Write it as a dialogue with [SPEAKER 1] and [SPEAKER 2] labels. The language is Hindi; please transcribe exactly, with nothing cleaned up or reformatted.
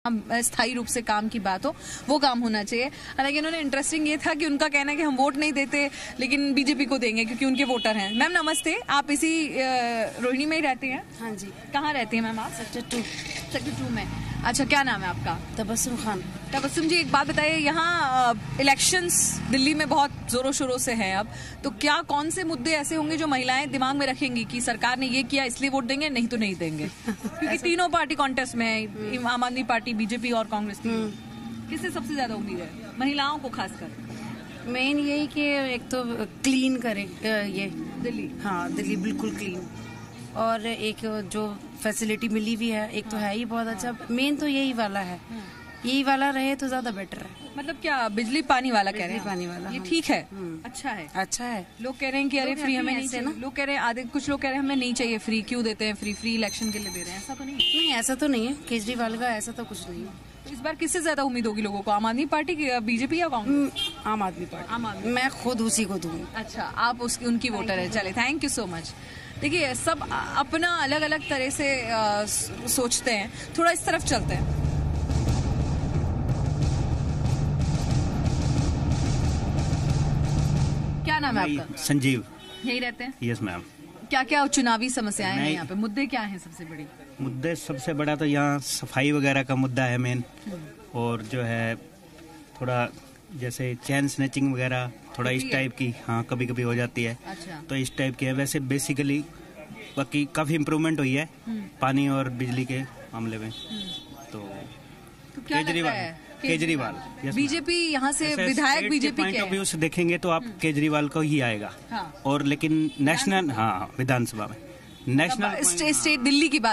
[SPEAKER 1] स्थायी रूप से काम की बात हो, वो काम होना चाहिए। हालांकि उन्होंने इंटरेस्टिंग ये था कि उनका कहना है कि हम वोट नहीं देते लेकिन बीजेपी को देंगे क्योंकि उनके वोटर हैं। मैम नमस्ते, आप इसी रोहिणी में ही रहती हैं?
[SPEAKER 2] हाँ जी।
[SPEAKER 1] कहाँ रहती हैं मैम आप?
[SPEAKER 2] Sector to.
[SPEAKER 1] सेक्टर टू में। अच्छा, क्या नाम है आपका?
[SPEAKER 2] तबस्सुम खान।
[SPEAKER 1] तबस्सुम जी, एक बात बताइए, यहाँ इलेक्शंस दिल्ली में बहुत जोरों शोरों से हैं अब, तो क्या कौन से मुद्दे ऐसे होंगे जो महिलाएं दिमाग में रखेंगी कि सरकार ने ये किया इसलिए वोट देंगे, नहीं तो नहीं देंगे? क्योंकि तीनों पार्टी कॉन्टेस्ट में है, आम आदमी पार्टी, बीजेपी और कांग्रेस की। किससे सबसे ज्यादा उम्मीद है महिलाओं को खासकर?
[SPEAKER 2] मेन यही कि एक तो क्लीन करे ये
[SPEAKER 1] दिल्ली।
[SPEAKER 2] हाँ, दिल्ली बिल्कुल क्लीन, और एक जो फैसिलिटी मिली भी है एक तो है ही बहुत अच्छा। मेन तो यही वाला है, यही वाला रहे तो ज्यादा बेटर है।
[SPEAKER 1] मतलब क्या बिजली पानी वाला कह रहे हैं?
[SPEAKER 2] पानी वाला
[SPEAKER 1] ये
[SPEAKER 2] हाँ।
[SPEAKER 1] ठीक है, अच्छा है,
[SPEAKER 2] अच्छा है।
[SPEAKER 1] लोग कह रहे हैं कि अरे फ्री हमें नहीं चाहिए, लोग कह रहे हैं आधे, कुछ लोग कह रहे हैं हमें नहीं चाहिए फ्री, क्यों देते हैं फ्री? फ्री इलेक्शन के लिए दे रहे हैं, ऐसा तो नहीं?
[SPEAKER 2] नहीं, ऐसा तो नहीं है केजरीवाल का, ऐसा तो कुछ नहीं है।
[SPEAKER 1] तो इस बार किससे ज्यादा उम्मीद होगी लोगों को, आम आदमी पार्टी की, बीजेपी या कांग्रेस?
[SPEAKER 2] आम आदमी पार्टी।
[SPEAKER 1] आम आदमी।
[SPEAKER 2] मैं खुद उसी को दूंगी।
[SPEAKER 1] अच्छा, आप उसकी उनकी वोटर है, चले, थैंक यू सो मच। देखिए, सब अपना अलग अलग तरह से आ, सोचते हैं, थोड़ा इस तरफ चलते हैं। क्या नाम है आपका?
[SPEAKER 3] संजीव।
[SPEAKER 1] यही रहते हैं?
[SPEAKER 3] Yes ma'am.
[SPEAKER 1] क्या क्या चुनावी समस्याएं हैं यहाँ पे, मुद्दे क्या हैं सबसे बड़ी?
[SPEAKER 3] मुद्दे सबसे बड़ा तो यहाँ सफाई वगैरह का मुद्दा है मेन, और जो है थोड़ा जैसे चैन स्नैचिंग वगैरह थोड़ा इस टाइप की, हाँ कभी कभी हो जाती है।
[SPEAKER 1] अच्छा।
[SPEAKER 3] तो इस टाइप की है। वैसे बेसिकली बाकी काफी इम्प्रूवमेंट हुई है पानी और बिजली के मामले में। तो,
[SPEAKER 1] तो क्या
[SPEAKER 3] केजरीवाल केजरीवाल
[SPEAKER 1] बीजेपी यहाँ से विधायक बीजेपी के
[SPEAKER 3] पॉइंट ऑफ व्यू से देखेंगे तो आप केजरीवाल को ही आएगा।
[SPEAKER 1] हाँ।
[SPEAKER 3] और लेकिन नेशनल, हाँ विधानसभा में नेशनल
[SPEAKER 1] स्टेट दिल्ली की बात